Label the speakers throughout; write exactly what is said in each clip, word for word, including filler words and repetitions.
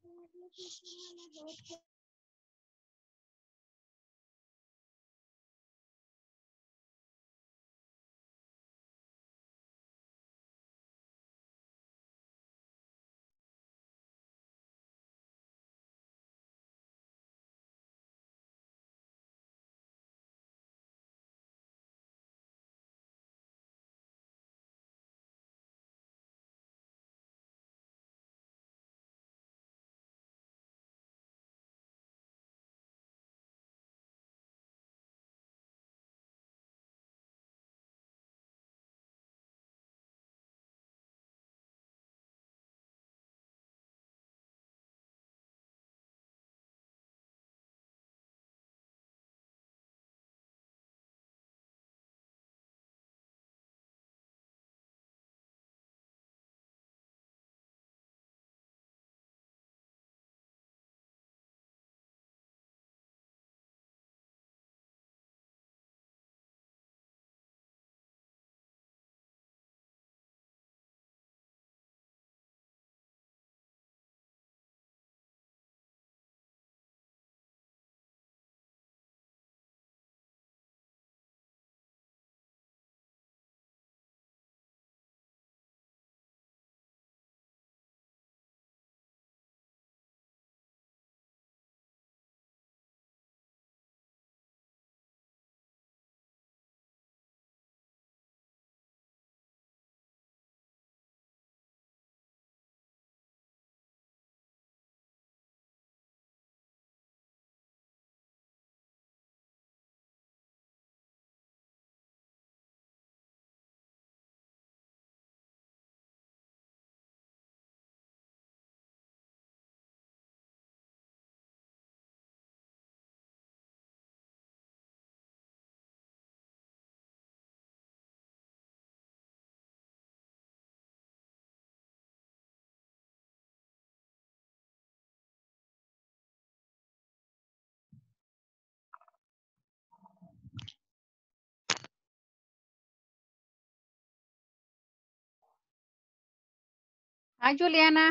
Speaker 1: Hi, Juliana.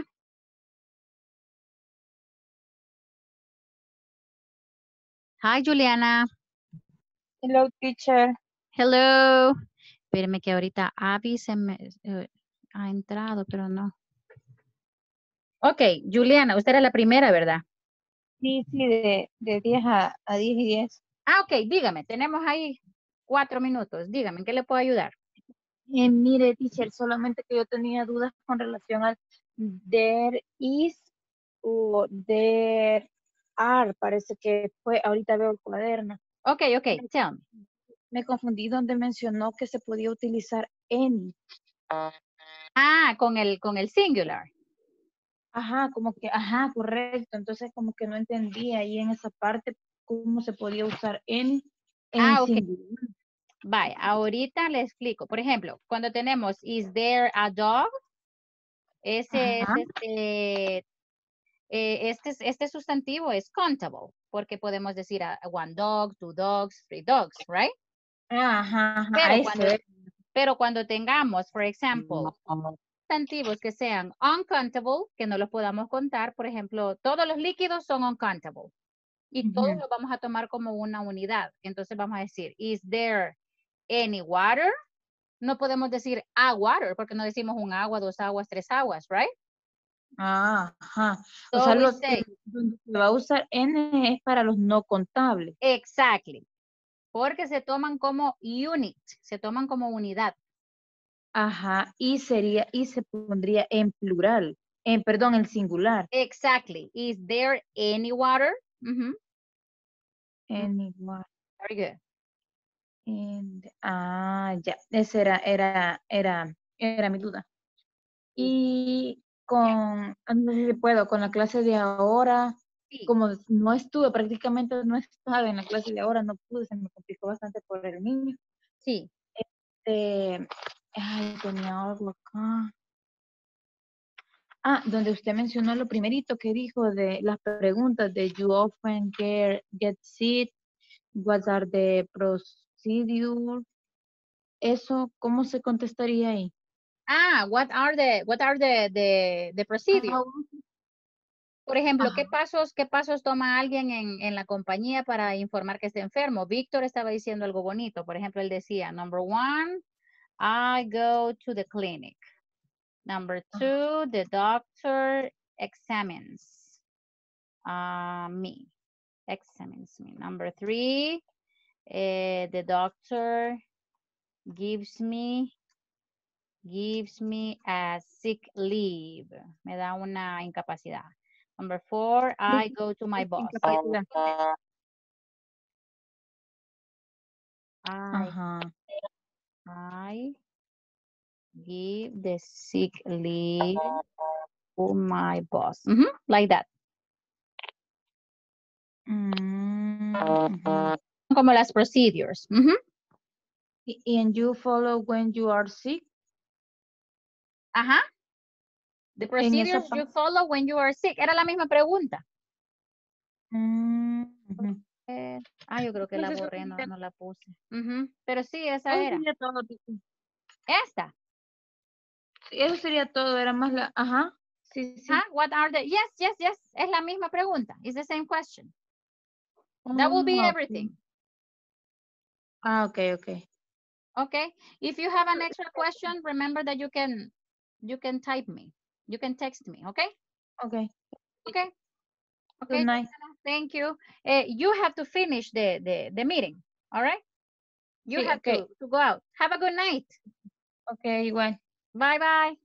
Speaker 1: Hi, Juliana.
Speaker 2: Hello, teacher.
Speaker 1: Hello. Espérame que ahorita Abby se me eh, ha entrado, pero no. Ok, Juliana, usted era la primera, ¿verdad?
Speaker 2: Sí, sí, de, de diez a, a diez y diez.
Speaker 1: Ah, ok, dígame, tenemos ahí cuatro minutos. Dígame, ¿en qué le puedo ayudar?
Speaker 2: Eh, mire, teacher, solamente que yo tenía dudas con relación al there is o there are. Parece que fue, ahorita veo el cuaderno.
Speaker 1: Ok, ok,
Speaker 2: Me,
Speaker 1: tell me.
Speaker 2: me confundí donde mencionó que se podía utilizar any.
Speaker 1: Ah, con el, con el singular.
Speaker 2: Ajá, como que, ajá, correcto. Entonces, como que no entendía ahí en esa parte cómo se podía usar any en
Speaker 1: Ah, ok.
Speaker 2: singular.
Speaker 1: Bye, ahorita le explico. Por ejemplo, cuando tenemos is there a dog, ese es
Speaker 2: Ajá,
Speaker 1: este, eh, este, es- este sustantivo es countable, porque podemos decir a, a one dog, two dogs, three dogs, right?
Speaker 2: ajá, ajá, a
Speaker 1: Pero
Speaker 2: eso.
Speaker 1: cuando, pero cuando tengamos, por ejemplo, sustantivos que sean uncountable, que no los podamos contar, por ejemplo, todos los líquidos son uncountable y todos
Speaker 2: Ujú.
Speaker 1: los vamos a tomar como una unidad. Entonces vamos a decir, is there any water? No podemos decir a water porque no decimos un agua, dos aguas, tres aguas, right?
Speaker 2: Ah, ajá. O
Speaker 1: So
Speaker 2: sea,
Speaker 1: we
Speaker 2: los,
Speaker 1: say,
Speaker 2: donde se va a usar N es para los no contables.
Speaker 1: exactly, porque se toman como unit, se toman como unidad.
Speaker 2: Ajá, y sería, y se pondría en plural, en, perdón, en singular.
Speaker 1: Exactly. Is there any water? Mhm.
Speaker 2: Anyone.
Speaker 1: Very good.
Speaker 2: in the- ah, ya, esa era, era, era, era mi duda.
Speaker 1: Is-
Speaker 2: Y con, ah, no sé si puedo, con la clase de ahora,
Speaker 1: Sí,
Speaker 2: como no estuve, prácticamente no estaba en la clase de ahora, no pude, se me complicó bastante por el niño.
Speaker 1: sí.
Speaker 2: Este, ay, tenía algo acá. Ah, donde usted mencionó lo primerito que dijo de las preguntas de you often get, get sick, what are the procedures. Eso, ¿cómo se contestaría ahí?
Speaker 1: Ah, what are the what are the the the procedure?
Speaker 2: Ah,
Speaker 1: Por ejemplo,
Speaker 2: Ajá.
Speaker 1: ¿qué pasos, qué pasos toma alguien en, en la compañía para informar que está enfermo? Víctor estaba diciendo algo bonito. Por ejemplo, él decía, number one, I go to the clinic. Number two, the doctor examines uh, me. Examines me. Number three, uh, the doctor gives me gives me a sick leave. Me da una incapacidad. Number four, I go to my boss.
Speaker 2: Incapacidad.
Speaker 1: I,
Speaker 2: Ajá.
Speaker 1: I give the sick leave to my boss. Mhm, like that.
Speaker 2: Mm, ujú.
Speaker 1: Como las procedures. Mhm.
Speaker 2: Y- And you follow when you are sick.
Speaker 1: Ajá. The
Speaker 2: En esa
Speaker 1: procedures you
Speaker 2: parte.
Speaker 1: follow when you are sick. Era la misma pregunta.
Speaker 2: Mm, ujú.
Speaker 1: Eh, ah, yo creo que
Speaker 2: Pues
Speaker 1: la
Speaker 2: eso
Speaker 1: borré, no,
Speaker 2: sería,
Speaker 1: no la puse. Ujú, pero sí, esa
Speaker 2: eso
Speaker 1: era.
Speaker 2: sería todo. Titi.
Speaker 1: Esta.
Speaker 2: Sí, eso sería todo. Era más la. Ajá. Sí,
Speaker 1: Huh?
Speaker 2: sí.
Speaker 1: What are the... Yes, yes, yes. Es la misma pregunta. It's the same question. That will be
Speaker 2: Ah, ok.
Speaker 1: everything.
Speaker 2: Ah, ok, ok.
Speaker 1: Okay. If you have an extra question, remember that you can you can type me. You can text me. Okay.
Speaker 2: Ok.
Speaker 1: Okay.
Speaker 2: Good
Speaker 1: Okay.
Speaker 2: night.
Speaker 1: Thank you. Uh, you have to finish the, the the meeting. All right. You
Speaker 2: Sí,
Speaker 1: have
Speaker 2: ok.
Speaker 1: to to go out. Have a good night.
Speaker 2: Ok, igual.
Speaker 1: Bye bye.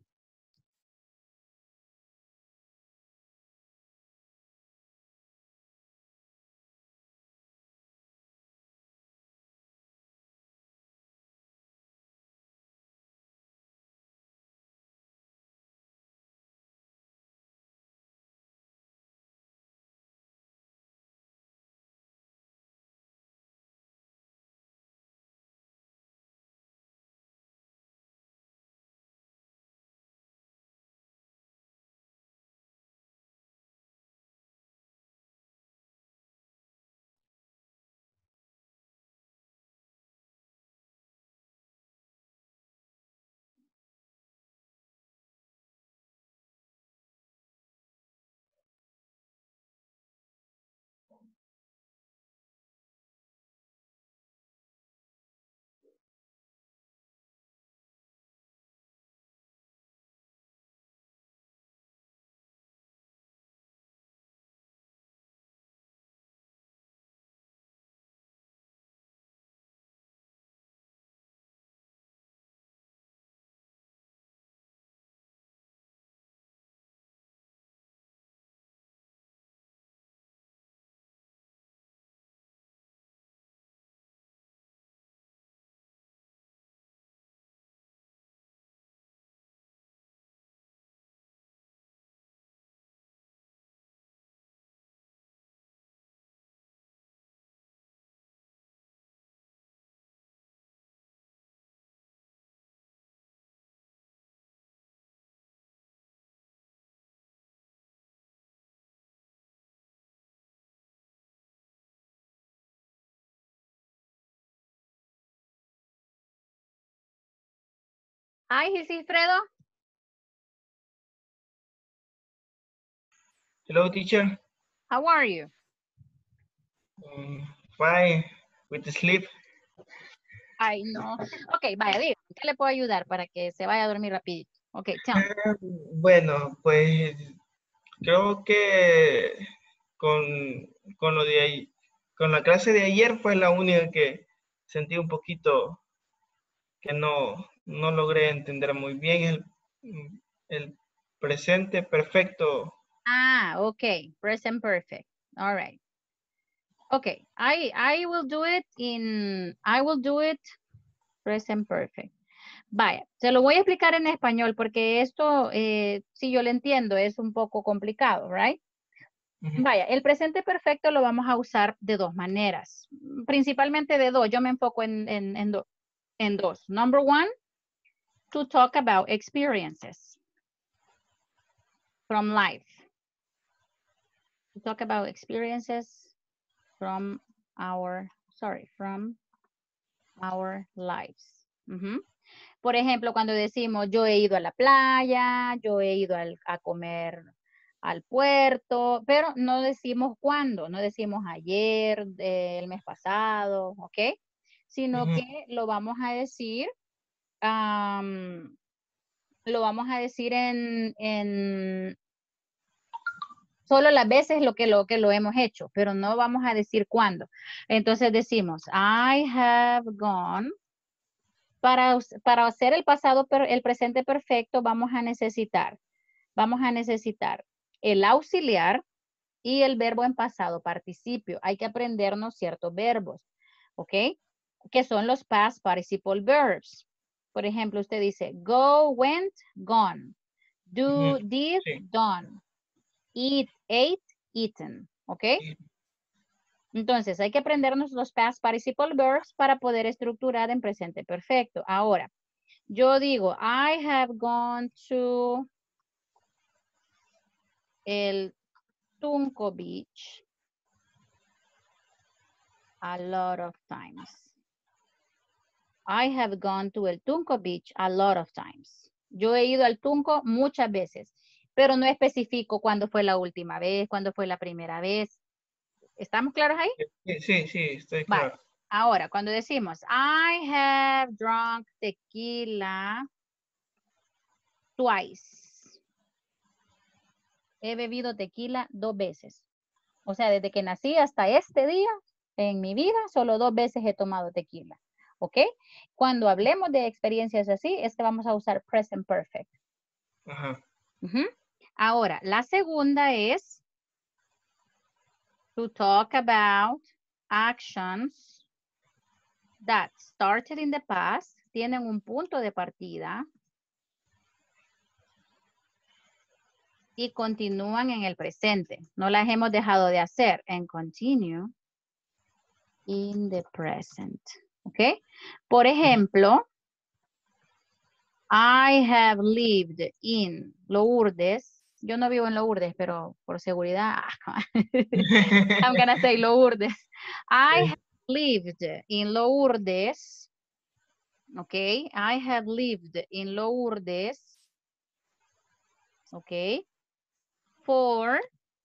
Speaker 1: Hi, Gisifredo.
Speaker 3: Hello, teacher.
Speaker 1: How are you?
Speaker 3: Um, fine. With the sleep.
Speaker 1: Ay, no. Ok, vaya, diga, ¿qué le puedo ayudar para que se vaya a dormir rapidito? Ok, tell me.
Speaker 3: Ah, Bueno, pues creo que con, con lo de ahí, con la clase de ayer fue la única que sentí un poquito que no, no logré entender muy bien el, el presente perfecto.
Speaker 1: Ah, ok, present perfect. All right. Okay, I, I will do it in, I will do it present perfect. Vaya, se lo voy a explicar en español porque esto, eh, si yo lo entiendo, es un poco complicado, right?
Speaker 3: Ujú.
Speaker 1: Vaya, el presente perfecto lo vamos a usar de dos maneras, principalmente de dos. Yo me enfoco en, en, en, do- en dos. Number one, to talk about experiences from life. To talk about experiences from our, sorry, from our lives. Ujú. Por ejemplo, cuando decimos yo he ido a la playa, yo he ido al- a comer al puerto, pero no decimos cuándo, no decimos ayer, eh, el mes pasado, ¿ok? Sino
Speaker 3: Ujú.
Speaker 1: que lo vamos a decir, am, lo vamos a decir en, en solo las veces lo que, lo que lo hemos hecho, pero no vamos a decir cuándo. Entonces decimos, I have gone. Para, us- para hacer el pasado, per- el presente perfecto, vamos a necesitar, vamos a necesitar el auxiliar y el verbo en pasado participio. Hay que aprendernos ciertos verbos, ¿ok? Que son los past participle verbs. Por ejemplo, usted dice, go, went, gone. Do,
Speaker 3: Ujú.
Speaker 1: did,
Speaker 3: Sí.
Speaker 1: done. Eat, ate, eaten, ¿ok?
Speaker 3: Sí.
Speaker 1: Entonces, hay que aprendernos los past participle verbs para poder estructurar en presente perfecto. Ahora, yo digo, I have gone to el Tunco Beach a lot of times. I have gone to el Tunco Beach a lot of times. Yo he ido al Tunco muchas veces, pero no especifico cuándo fue la última vez, cuándo fue la primera vez. ¿Estamos claros ahí?
Speaker 3: Sí, sí, sí, estoy
Speaker 1: Vale.
Speaker 3: claro.
Speaker 1: Ahora, cuando decimos, I have drunk tequila twice. He bebido tequila dos veces. O sea, desde que nací hasta este día, en mi vida, solo dos veces he tomado tequila. ¿Ok? Cuando hablemos de experiencias así, es que vamos a usar present perfect.
Speaker 3: Ajá.
Speaker 1: Ujú. Ahora, la segunda es to talk about actions that started in the past, tienen un punto de partida y continúan en el presente. No las hemos dejado de hacer. And continue in the present. ¿Ok? Por ejemplo, I have lived in Lourdes. Yo no vivo en Lourdes, pero por seguridad, I'm gonna say Lourdes. I have lived in Lourdes. Okay, I have lived in Lourdes. Okay, for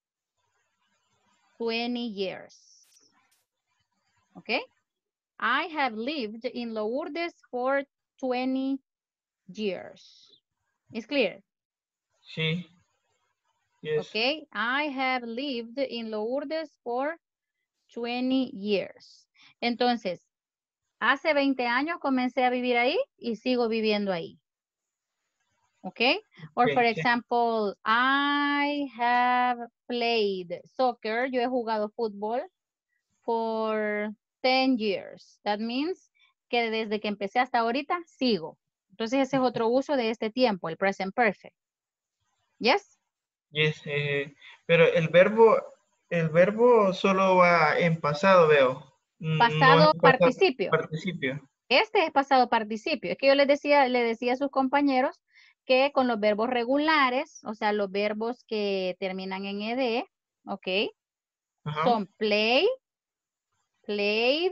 Speaker 1: twenty years. Okay, I have lived in Lourdes for twenty years. It's clear.
Speaker 3: Sí. Yes.
Speaker 1: Okay, I have lived in Lourdes for twenty years. Entonces, hace veinte años comencé a vivir ahí y sigo viviendo ahí. Okay, or for
Speaker 3: Okay, sí.
Speaker 1: example, I have played soccer. Yo he jugado fútbol for ten years. That means que desde que empecé hasta ahorita sigo. Entonces, ese es otro uso de este tiempo, el present perfect. Yes?
Speaker 3: Yes, eh, pero el verbo, el verbo solo va en pasado, veo. No
Speaker 1: Pasado
Speaker 3: es pasado
Speaker 1: participio.
Speaker 3: participio.
Speaker 1: Este es pasado participio. Es que yo les decía, le decía a sus compañeros que con los verbos regulares, o sea, los verbos que terminan en ed, ¿ok?
Speaker 3: Ajá.
Speaker 1: Son play, played,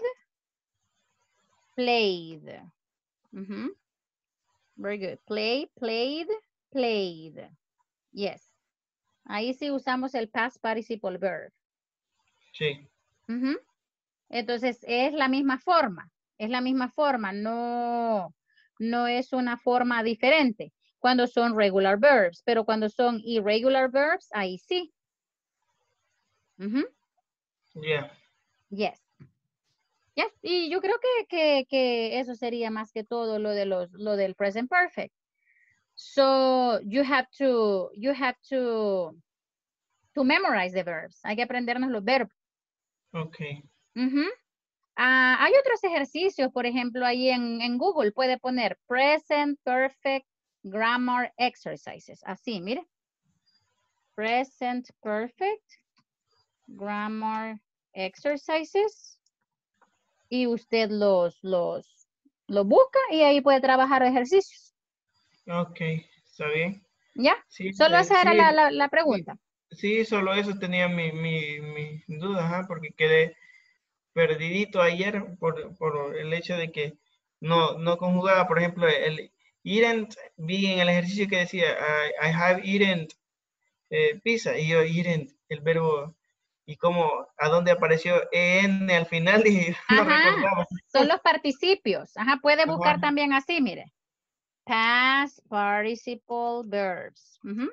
Speaker 1: played. Ujú. Very good. Play, played, played. Yes. Ahí sí usamos el past participle verb.
Speaker 3: Sí.
Speaker 1: Ujú. Entonces, es la misma forma. Es la misma forma. No, no es una forma diferente cuando son regular verbs, pero cuando son irregular verbs, ahí sí. Ujú.
Speaker 3: Yeah.
Speaker 1: Yes. Yes. Y yo creo que, que, que eso sería más que todo lo de los, lo del present perfect. So you have to, you have to, to memorize the verbs. Hay que aprendernos los verbos.
Speaker 3: Okay.
Speaker 1: Ujú. Ah, hay otros ejercicios, por ejemplo, ahí en, en Google puede poner present perfect grammar exercises. Así, mire. Present perfect grammar exercises. Y usted los, los, los busca y ahí puede trabajar ejercicios.
Speaker 3: Okay, está bien.
Speaker 1: ¿Ya?
Speaker 3: Sí,
Speaker 1: Solo
Speaker 3: eh,
Speaker 1: esa era
Speaker 3: sí,
Speaker 1: la, la, la
Speaker 3: sí,
Speaker 1: pregunta.
Speaker 3: sí, solo eso tenía mi, mi, mi duda, ajá, porque quedé perdidito ayer por, por el hecho de que no, no conjugaba, por ejemplo, el eaten, vi en el ejercicio que decía, I, I have eaten eh, pizza. Y yo, miren, el verbo, y cómo, a dónde apareció en al final y no
Speaker 1: Ajá,
Speaker 3: recordaba.
Speaker 1: son los participios. Ajá, puede buscar
Speaker 3: Ajá.
Speaker 1: también así, mire. Past participle verbs. Ujú.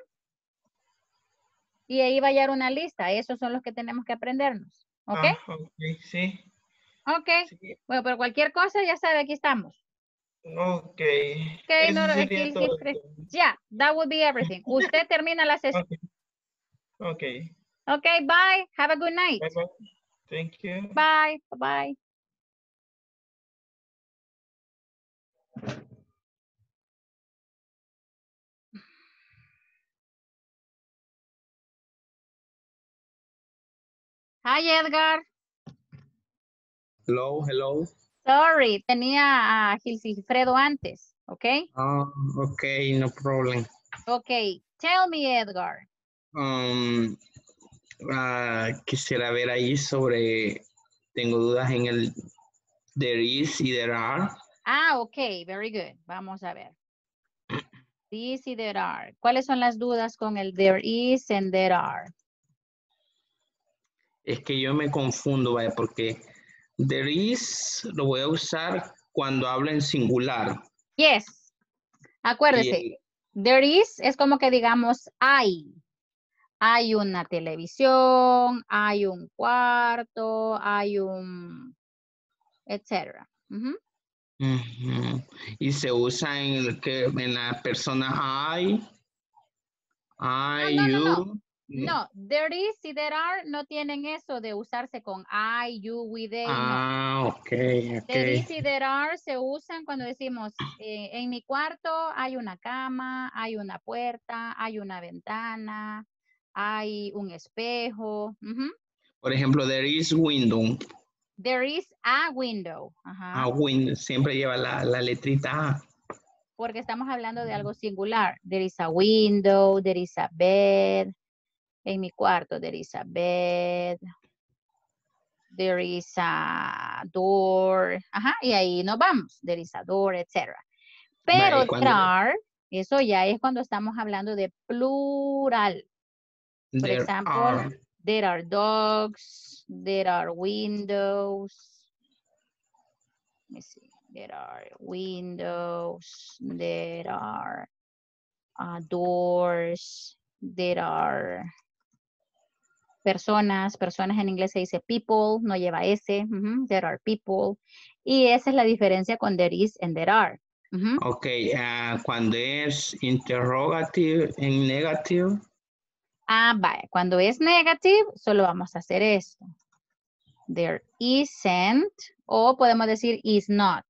Speaker 1: Y ahí va a hallar una lista. Esos son los que tenemos que aprendernos. ¿Ok?
Speaker 3: Ah, ok, sí.
Speaker 1: Ok.
Speaker 3: Sí.
Speaker 1: Bueno, pero cualquier cosa, ya sabe, aquí estamos.
Speaker 3: Ok.
Speaker 1: Ok, no,
Speaker 3: Eso
Speaker 1: es
Speaker 3: sería
Speaker 1: que
Speaker 3: todo.
Speaker 1: siempre. Ya, that would be everything. Usted termina la sesión.
Speaker 3: Ok. Ok.
Speaker 1: Ok, bye. Have a good night.
Speaker 3: Bye bye. Thank you.
Speaker 1: Bye. Bye. Hi, Edgar.
Speaker 4: Hello, hello.
Speaker 1: Sorry, tenía a Gilfredo antes. Ok.
Speaker 4: Ah, okay, no problem.
Speaker 1: Ok. Tell me, Edgar.
Speaker 4: Um, ah, quisiera ver ahí sobre, tengo dudas en el there is y there are.
Speaker 1: Ah, ok. Very good. Vamos a ver. This y there are. ¿Cuáles son las dudas con el there is and there are?
Speaker 4: Es que yo me confundo, vaya, porque there is lo voy a usar cuando hablo en singular.
Speaker 1: Yes. Acuérdese.
Speaker 4: Y
Speaker 1: There is es como que digamos hay. Hay una televisión, hay un cuarto, hay un, etcétera. Ujú.
Speaker 4: ujú, y se usa en, el que, en la persona I, I,
Speaker 1: No, no, no, no.
Speaker 4: you.
Speaker 1: No, there is y there are no tienen eso de usarse con I, you, we, they, no.
Speaker 4: Ah, ok,
Speaker 1: There is
Speaker 4: ok.
Speaker 1: y there are se usan cuando decimos, eh, en mi cuarto hay una cama, hay una puerta, hay una ventana, hay un espejo. Ujú.
Speaker 4: Por ejemplo, there is window.
Speaker 1: There is a window. Ajá.
Speaker 4: Ah, win, siempre lleva la, la letrita A.
Speaker 1: Porque estamos hablando de algo singular. There is a window, there is a bed. En mi cuarto, there is a bed. There is a door. Ajá, y ahí nos vamos. There is a door, etcétera. Pero
Speaker 4: Vale,
Speaker 1: there
Speaker 4: cuando
Speaker 1: are, eso ya es cuando estamos hablando de plural. Por
Speaker 4: there
Speaker 1: ejemplo,
Speaker 4: are,
Speaker 1: there are dogs, there are windows. Let me see. There are windows, there are uh, doors, there are personas, personas en inglés se dice people, no lleva S, uh-huh. There are people. Y esa es la diferencia con there is and there are. Uh-huh.
Speaker 4: ok, uh, cuando es interrogative en negative.
Speaker 1: Ah, vaya, cuando es negative, solo vamos a hacer esto. There isn't, o podemos decir is not.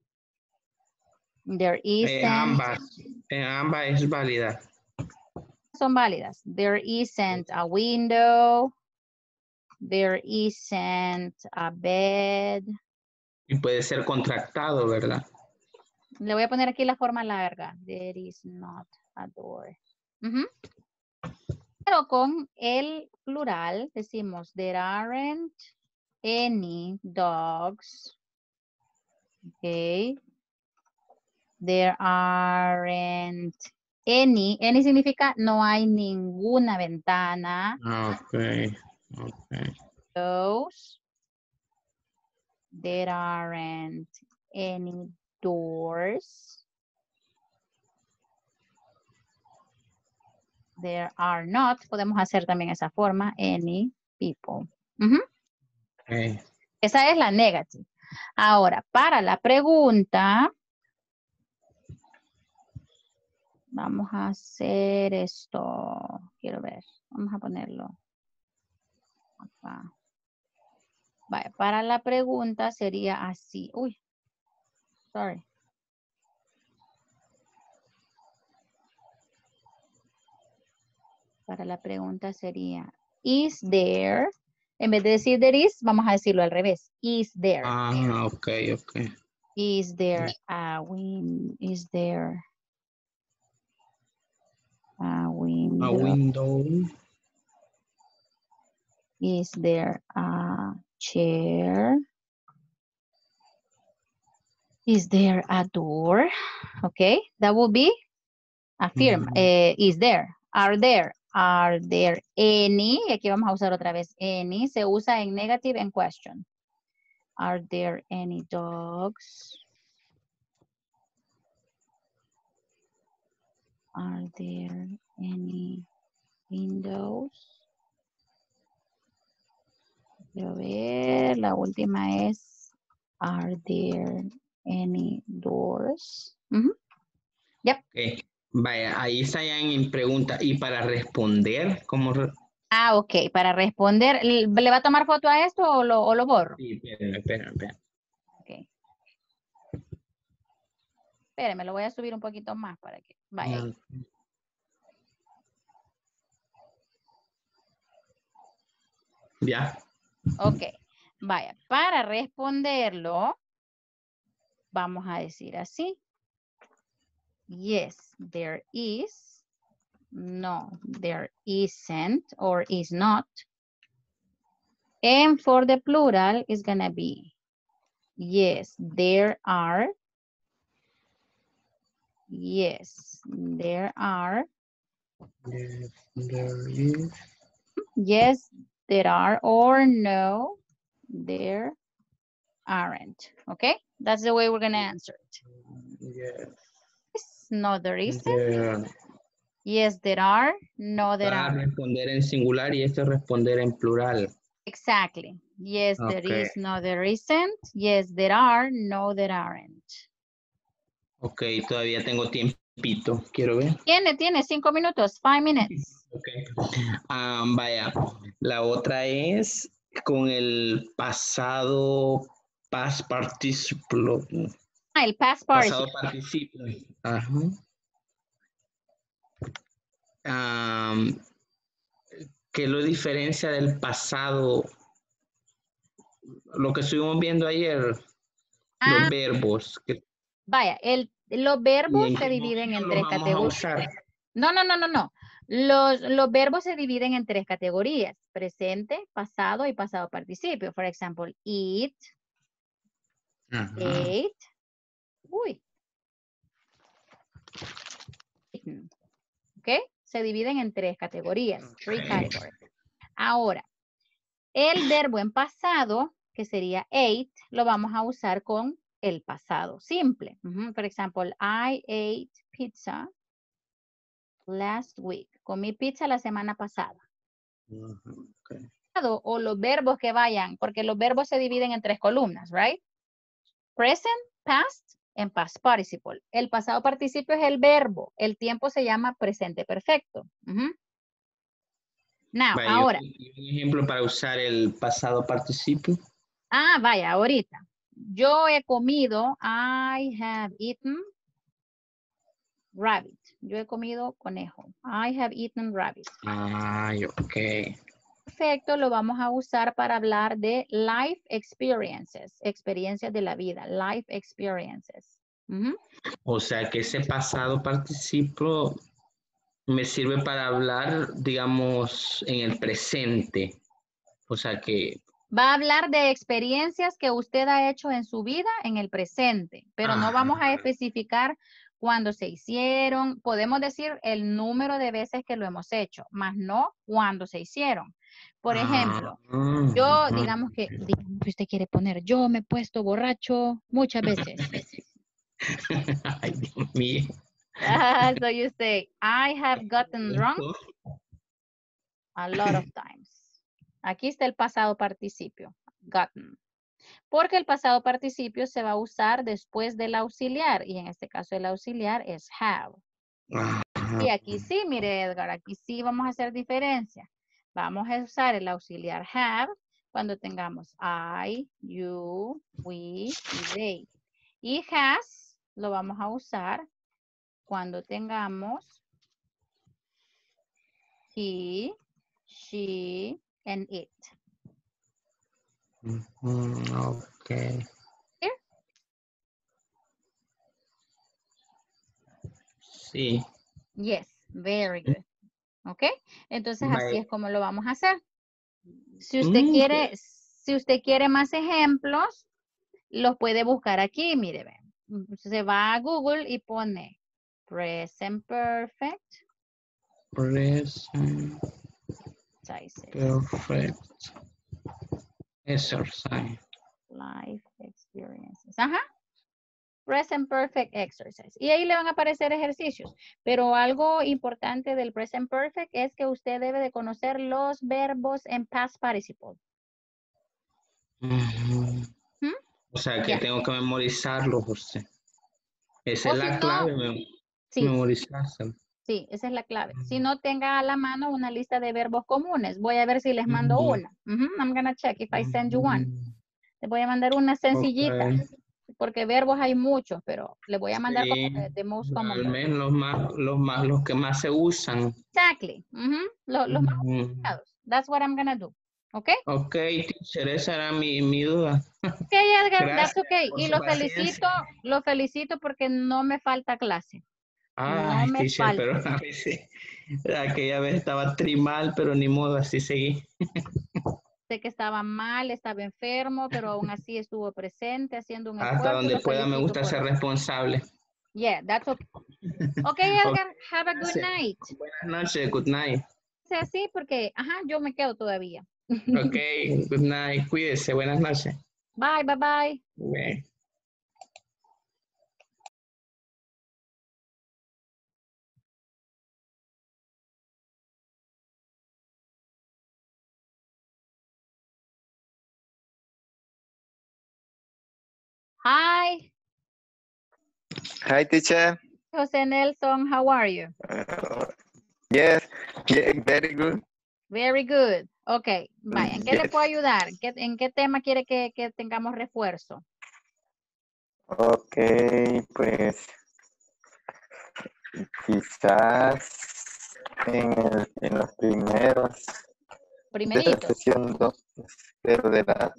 Speaker 1: There isn't.
Speaker 4: Eh, ambas, eh, ambas es válida.
Speaker 1: Son válidas. There isn't a window. There isn't a bed.
Speaker 4: Y puede ser contractado, ¿verdad?
Speaker 1: Le voy a poner aquí la forma larga. There is not a door. Uh-huh. Pero con el plural decimos there aren't any dogs. Okay. There aren't any. Any significa no hay ninguna ventana.
Speaker 4: Ok, ok.
Speaker 1: Those. There aren't any doors. There are not, podemos hacer también esa forma, any people. Uh-huh.
Speaker 4: Okay.
Speaker 1: Esa es la negative. Ahora, para la pregunta, vamos a hacer esto. Quiero ver, vamos a ponerlo acá. Vale, para la pregunta sería así. Uy, sorry. Para la pregunta sería, is there, en vez de decir there is, vamos a decirlo al revés. Is there.
Speaker 4: Ah, ok, ok.
Speaker 1: Is there a win, is there a window?
Speaker 4: A window.
Speaker 1: Is there a chair? Is there a door? Okay, that will be affirm.
Speaker 4: Mm-hmm.
Speaker 1: Uh, is there? Are there? Are there any? Y aquí vamos a usar otra vez any. Se usa en negative and question. Are there any dogs? Are there any windows? Quiero ver, la última es, are there any doors? Uh-huh. Yep.
Speaker 4: Okay. Vaya, ahí está ya en pregunta. Y para responder, ¿cómo? Re
Speaker 1: ah, ok. Para responder, ¿le va a tomar foto a esto o lo, o lo borro?
Speaker 4: Sí, espérame, espérame, espérame.
Speaker 1: Ok. Espérame, lo voy a subir un poquito más para que vaya ahí.
Speaker 4: Ya.
Speaker 1: Ok. Vaya, para responderlo, vamos a decir así. Yes, there is. No, there isn't or is not. And for the plural, it's gonna be, yes, there are. Yes, there are.
Speaker 4: Yes, there is.
Speaker 1: Yes, there are, or no, there aren't. Okay, that's the way we're gonna answer it.
Speaker 4: Yes.
Speaker 1: No, there isn't.
Speaker 4: There.
Speaker 1: Yes, there are. No, there
Speaker 4: Va a
Speaker 1: aren't.
Speaker 4: responder en singular y esto es responder en plural.
Speaker 1: Exactly. Yes, there
Speaker 4: Okay.
Speaker 1: is. No, there isn't. Yes, there are. No, there aren't.
Speaker 4: Ok, todavía tengo tiempito. Quiero ver.
Speaker 1: Tiene, tiene cinco minutos, five minutes.
Speaker 4: Ok. Ah, vaya, la otra es con el pasado past participle.
Speaker 1: Ah, el past
Speaker 4: Pasado
Speaker 1: participle.
Speaker 4: participle. Ajá. Um, ¿Qué lo diferencia del pasado? Lo que estuvimos viendo ayer,
Speaker 1: Ah,
Speaker 4: los verbos. Que,
Speaker 1: vaya, el, los
Speaker 4: ¿y
Speaker 1: verbos
Speaker 4: en
Speaker 1: se
Speaker 4: qué
Speaker 1: dividen
Speaker 4: momento
Speaker 1: en
Speaker 4: los
Speaker 1: tres
Speaker 4: vamos a
Speaker 1: categorías.
Speaker 4: usar?
Speaker 1: No, no, no, no, no. Los, los verbos se dividen en tres categorías. Presente, pasado y pasado participio. For example, eat,
Speaker 4: Ajá.
Speaker 1: ate. Uy. Eaten. ¿Ok? Se dividen en tres categorías. Three
Speaker 4: Ok.
Speaker 1: categories. Ahora, el verbo en pasado, que sería ate, lo vamos a usar con el pasado simple. Uh-huh. Por ejemplo, I ate pizza last week. Comí pizza la semana pasada.
Speaker 4: Uh-huh. Okay.
Speaker 1: O los verbos que vayan, porque los verbos se dividen en tres columnas, right? Present, past, and past participle. El pasado participio es el verbo. El tiempo se llama presente perfecto. Uh-huh. Now,
Speaker 4: Vaya,
Speaker 1: ahora.
Speaker 4: un ejemplo para usar el pasado participio.
Speaker 1: Ah, vaya, ahorita. Yo he comido, I have eaten rabbit. Yo he comido conejo. I have eaten rabbit.
Speaker 4: Ay, ok.
Speaker 1: Perfecto, lo vamos a usar para hablar de life experiences, experiencias de la vida, life experiences. Uh-huh.
Speaker 4: O sea que ese pasado participio me sirve para hablar, digamos, en el presente. O sea que...
Speaker 1: Va a hablar de experiencias que usted ha hecho en su vida en el presente, pero no vamos a especificar cuándo se hicieron. Podemos decir el número de veces que lo hemos hecho, más no cuándo se hicieron. Por ejemplo, yo, digamos que, digamos que usted quiere poner, yo me he puesto borracho muchas veces.
Speaker 4: Ay, Dios mío.
Speaker 1: Uh, so you say, I have gotten drunk a lot of times. Aquí está el pasado participio, gotten. Porque el pasado participio se va a usar después del auxiliar. Y en este caso el auxiliar es have. Y aquí sí, mire Edgar, aquí sí vamos a hacer diferencia. Vamos a usar el auxiliar have cuando tengamos I, you, we y they. Y has lo vamos a usar cuando tengamos he, she, and it.
Speaker 4: Ok.
Speaker 1: Here?
Speaker 4: Sí.
Speaker 1: Yes, very good. ¿Ok? Entonces
Speaker 4: Bye.
Speaker 1: así es como lo vamos a hacer. Si usted
Speaker 4: Mm,
Speaker 1: quiere, si usted quiere más ejemplos, los puede buscar aquí, mire, ve. Se va a Google y pone present perfect
Speaker 4: Present
Speaker 1: Exercises.
Speaker 4: perfect exercise.
Speaker 1: Life experiences. Ajá. Present perfect exercise. Y ahí le van a aparecer ejercicios. Pero algo importante del present perfect es que usted debe de conocer los verbos en past participle.
Speaker 4: Ujú.
Speaker 1: ¿Mm?
Speaker 4: O sea que
Speaker 1: Ya.
Speaker 4: tengo que memorizarlo, José. Esa
Speaker 1: O
Speaker 4: es
Speaker 1: si
Speaker 4: la
Speaker 1: no,
Speaker 4: clave, mem-
Speaker 1: sí,
Speaker 4: memorizárselo.
Speaker 1: sí, esa es la clave. Si no, tenga a la mano una lista de verbos comunes. Voy a ver si les mando
Speaker 4: Ujú.
Speaker 1: una. Ujú, I'm gonna check if I send you one.
Speaker 4: Ujú.
Speaker 1: Les voy a mandar una sencillita.
Speaker 4: Ok.
Speaker 1: Porque verbos hay muchos, pero le voy a mandar como
Speaker 4: Sí,
Speaker 1: que the most common
Speaker 4: al
Speaker 1: verbs.
Speaker 4: menos los más, los más, los que más se usan.
Speaker 1: Exactly. Ujú, lo- los más
Speaker 4: Ujú.
Speaker 1: utilizados. That's what I'm gonna do. ¿Ok?
Speaker 4: Ok, teacher, esa era mi, mi duda.
Speaker 1: Ok, Edgar, that's
Speaker 4: Gracias
Speaker 1: okay.
Speaker 4: por
Speaker 1: Y
Speaker 4: su
Speaker 1: lo
Speaker 4: paciencia.
Speaker 1: felicito, lo felicito porque no me falta clase. No
Speaker 4: Ay,
Speaker 1: me
Speaker 4: teacher, pero
Speaker 1: falta.
Speaker 4: a veces aquella vez estaba trimal, pero ni modo, así seguí.
Speaker 1: Sé que estaba mal, estaba enfermo, pero aún así estuvo presente, haciendo un
Speaker 4: Hasta
Speaker 1: esfuerzo.
Speaker 4: donde
Speaker 1: Lo
Speaker 4: pueda me
Speaker 1: felicito
Speaker 4: gusta
Speaker 1: por
Speaker 4: ser
Speaker 1: eso.
Speaker 4: responsable.
Speaker 1: Yeah, that's okay. Okay,
Speaker 4: Ok,
Speaker 1: Edgar, have a good
Speaker 4: gracias.
Speaker 1: night.
Speaker 4: Buenas noches, good night.
Speaker 1: Sea así porque, ajá, yo me quedo todavía.
Speaker 4: Ok, good night, cuídese, buenas noches.
Speaker 1: Bye, bye, bye.
Speaker 4: Bueno.
Speaker 1: Hi,
Speaker 5: Hi, teacher.
Speaker 1: Jose Nelson, how are you?
Speaker 5: Uh, yes, yeah, very good.
Speaker 1: Very good. Ok, vaya, ¿en qué le
Speaker 5: Yes.
Speaker 1: puedo ayudar? ¿Qué- ¿En qué tema quiere que, que tengamos refuerzo?
Speaker 5: Ok, pues quizás en, el- en los primeros de la
Speaker 1: Primerito.
Speaker 5: sesión dos, pero de la...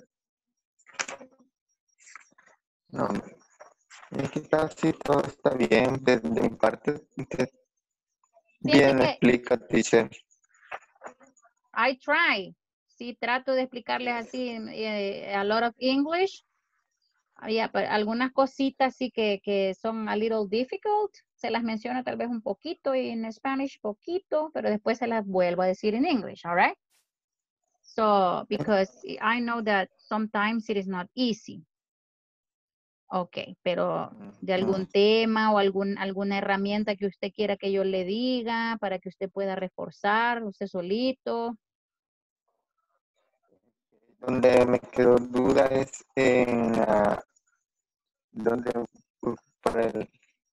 Speaker 5: No, es que casi todo está bien. De, de mi parte, usted
Speaker 1: Fíjese
Speaker 5: bien
Speaker 1: que
Speaker 5: explica, teacher.
Speaker 1: I try. Sí, trato de explicarles así eh, a lot of English. Había pa- algunas cositas sí que, que son a little difficult. Se las menciono tal vez un poquito y en Spanish poquito, pero después se las vuelvo a decir en English, all right? So, because I know that sometimes it is not easy. Ok, pero de algún tema o algún, alguna herramienta que usted quiera que yo le diga para que usted pueda reforzar usted solito.
Speaker 5: Donde me quedó duda es en la... donde uh, por el,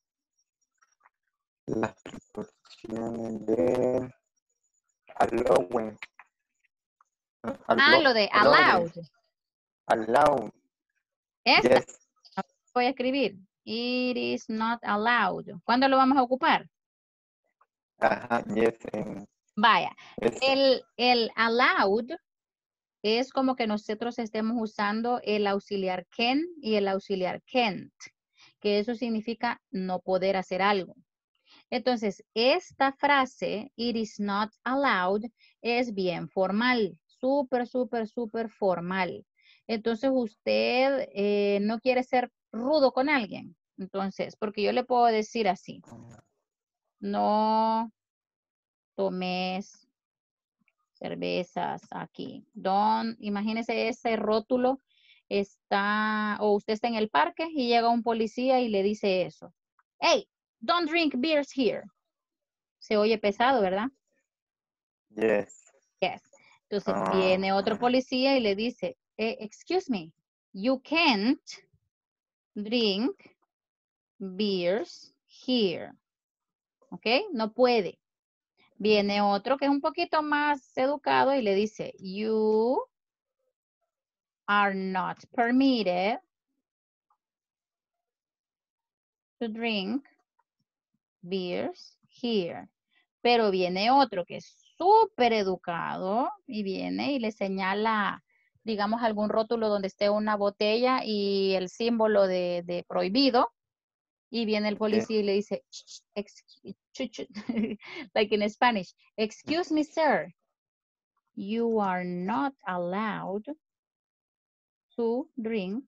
Speaker 5: las preposiciones de allowing.
Speaker 1: Ah, lo de allowed.
Speaker 5: Allow.
Speaker 1: Esta
Speaker 5: Yes.
Speaker 1: voy a escribir. It is not allowed. ¿Cuándo lo vamos a ocupar?
Speaker 5: Ajá, yes. en
Speaker 1: Vaya,
Speaker 5: ese.
Speaker 1: el, el allowed es como que nosotros estemos usando el auxiliar can y el auxiliar can't, que eso significa no poder hacer algo. Entonces, esta frase, it is not allowed, es bien formal, súper, súper, súper formal. Entonces, usted eh, no quiere ser rudo con alguien. Entonces, porque yo le puedo decir así, no tomes cervezas aquí. Don, imagínese ese rótulo, está, o usted está en el parque y llega un policía y le dice eso. Hey, don't drink beers here. Se oye pesado, ¿verdad?
Speaker 5: Yes.
Speaker 1: Yes. Entonces
Speaker 5: Ah,
Speaker 1: viene otro policía y le dice, eh, excuse me, you can't drink beers here. ¿Ok? No puede. Viene otro que es un poquito más educado y le dice, you are not permitted to drink beers here. Pero viene otro que es súper educado y viene y le señala, digamos, algún rótulo donde esté una botella y el símbolo de, de prohibido. Y viene el policía y le dice, excuse, like in Spanish, excuse me, sir, you are not allowed to drink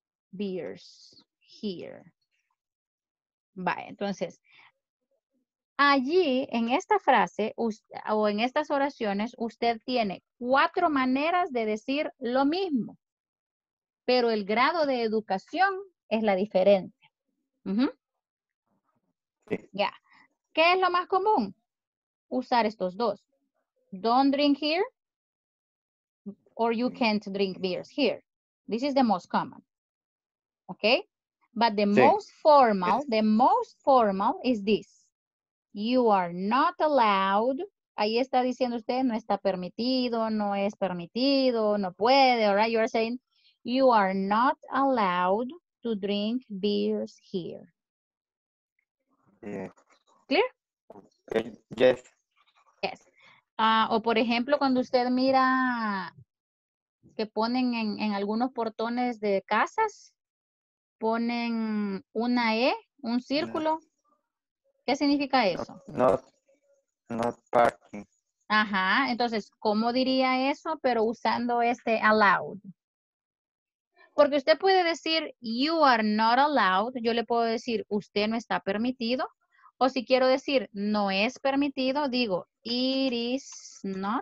Speaker 1: beers here. Vale, entonces, Allí, en esta frase us- o en estas oraciones, usted tiene cuatro maneras de decir lo mismo, pero el grado de educación es la diferencia. Ujú.
Speaker 5: Sí.
Speaker 1: Ya. ¿Qué es lo más común? Usar estos dos. Don't drink here, or you can't drink beers here. This is the most common. Okay? But the
Speaker 5: Sí.
Speaker 1: most formal, the most formal is this. You are not allowed. Ahí está diciendo usted, no está permitido, no es permitido, no puede, all right? You are saying, you are not allowed to drink beers here.
Speaker 5: Yes.
Speaker 1: Clear?
Speaker 5: Okay. Yes.
Speaker 1: Yes. Ah, o por ejemplo, cuando usted mira que ponen en, en algunos portones de casas, ponen una E, un círculo. ¿Qué significa eso?
Speaker 5: Not, not parking.
Speaker 1: Ajá, entonces, ¿cómo diría eso? Pero usando este allowed. Porque usted puede decir, you are not allowed. Yo le puedo decir, usted no está permitido. O si quiero decir, no es permitido, digo, it is not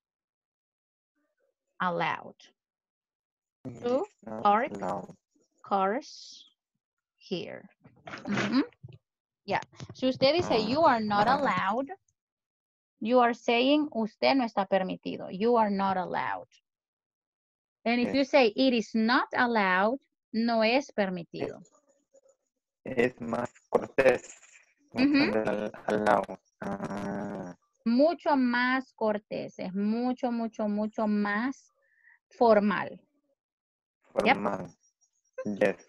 Speaker 1: allowed to
Speaker 5: Not
Speaker 1: park
Speaker 5: allowed.
Speaker 1: cars here. Ujú. Ya. Si usted dice, you are not allowed, you are saying, usted no está permitido. You are not allowed. And if
Speaker 5: Okay.
Speaker 1: you say, it is not allowed, no es permitido.
Speaker 5: Es más cortés.
Speaker 1: Ujú.
Speaker 5: Usando el allowed. Ah,
Speaker 1: Mucho más cortés, es mucho, mucho, mucho más formal. Yep.
Speaker 5: formal. Yes.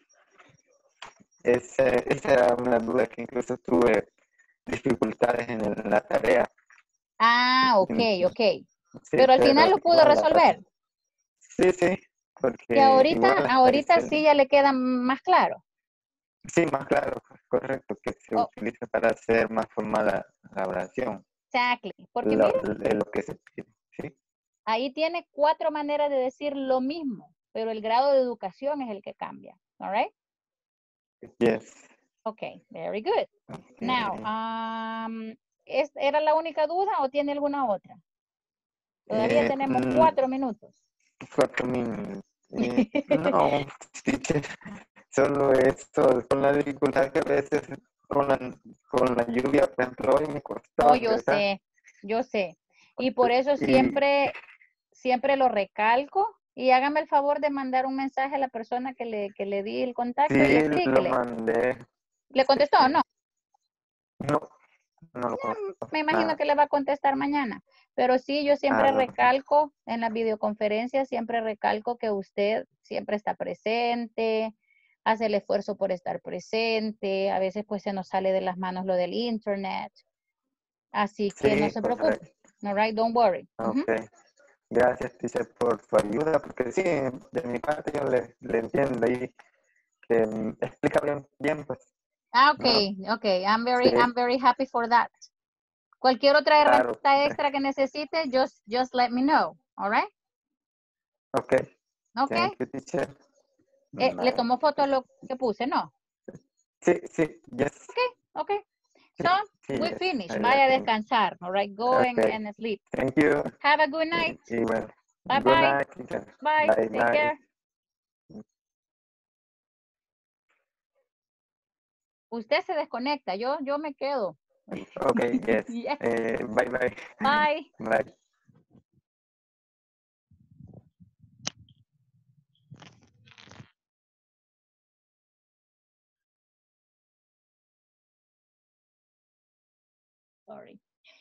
Speaker 5: Ese- esa era una duda que incluso tuve dificultades en, el- en la tarea.
Speaker 1: Ah, ok, ok.
Speaker 5: Sí,
Speaker 1: Pero al final lo pudo
Speaker 5: igual la-
Speaker 1: resolver.
Speaker 5: Sí, sí, porque
Speaker 1: Y ahorita,
Speaker 5: igual hasta
Speaker 1: ahorita
Speaker 5: dice-
Speaker 1: sí ya le queda más claro.
Speaker 5: Sí, más claro, correcto, que se
Speaker 1: Oh.
Speaker 5: utiliza para hacer más formal la, la oración.
Speaker 1: Exactly. Porque
Speaker 5: Lo,
Speaker 1: mire,
Speaker 5: de lo que se pide, ¿sí?
Speaker 1: ahí tiene cuatro maneras de decir lo mismo, pero el grado de educación es el que cambia. All right?
Speaker 5: Yes.
Speaker 1: Okay, very good.
Speaker 5: Okay.
Speaker 1: Now, um, ¿es, ¿era la única duda o tiene alguna otra? Todavía
Speaker 5: Eh,
Speaker 1: tenemos
Speaker 5: mm,
Speaker 1: cuatro minutos.
Speaker 5: Cuatro minutos. Eh, no, teacher, solo esto, con la dificultad que a veces con la, con la lluvia, por ejemplo, hoy me costó
Speaker 1: Oh, yo
Speaker 5: regresar.
Speaker 1: sé, yo sé. Y por eso
Speaker 5: Y-
Speaker 1: siempre, siempre lo recalco. Y hágame el favor de mandar un mensaje a la persona que le, que le di el contacto y
Speaker 5: Sí, lo
Speaker 1: explíquele.
Speaker 5: mandé.
Speaker 1: ¿Le contestó o no?
Speaker 5: No, no lo conozco.
Speaker 1: Me imagino
Speaker 5: Nada.
Speaker 1: que le va a contestar mañana. Pero sí, yo siempre
Speaker 5: Ah, no.
Speaker 1: recalco en las videoconferencias, siempre recalco que usted siempre está presente, hace el esfuerzo por estar presente. A veces pues se nos sale de las manos lo del internet. Así que no
Speaker 5: Sí,
Speaker 1: se preocupe.
Speaker 5: correcto.
Speaker 1: All right, don't worry. Ujú.
Speaker 5: Ok. Gracias, teacher, por su ayuda, porque sí, de mi parte yo le, le entiendo y que mm, explica bien, bien, pues.
Speaker 1: Ah, okay, okay. I'm very,
Speaker 5: Sí.
Speaker 1: I'm very happy for that. Cualquier otra
Speaker 5: Claro.
Speaker 1: herramienta extra que necesite, just, just let me know. All right?
Speaker 5: Ok.
Speaker 1: Okay.
Speaker 5: Thank you, teacher.
Speaker 1: Eh, ¿Le
Speaker 5: Bye.
Speaker 1: tomó foto a lo que puse? No.
Speaker 5: Sí, sí, yes.
Speaker 1: Okay, okay. So,
Speaker 5: Sí,
Speaker 1: we
Speaker 5: yes.
Speaker 1: finish.
Speaker 5: I
Speaker 1: Vaya a
Speaker 5: think.
Speaker 1: descansar. All right, go and,
Speaker 5: Okay.
Speaker 1: and sleep.
Speaker 5: Thank you.
Speaker 1: Have a good night.
Speaker 5: Y, y bueno,
Speaker 1: Bye,
Speaker 5: good
Speaker 1: bye.
Speaker 5: night, teacher.
Speaker 1: Bye.
Speaker 5: Bye,
Speaker 1: Take
Speaker 5: bye.
Speaker 1: care. Usted se desconecta. Yo, yo me quedo.
Speaker 5: Okay, yes.
Speaker 1: Yes.
Speaker 5: Eh, bye, bye.
Speaker 1: Bye.
Speaker 5: Bye.
Speaker 1: Sorry.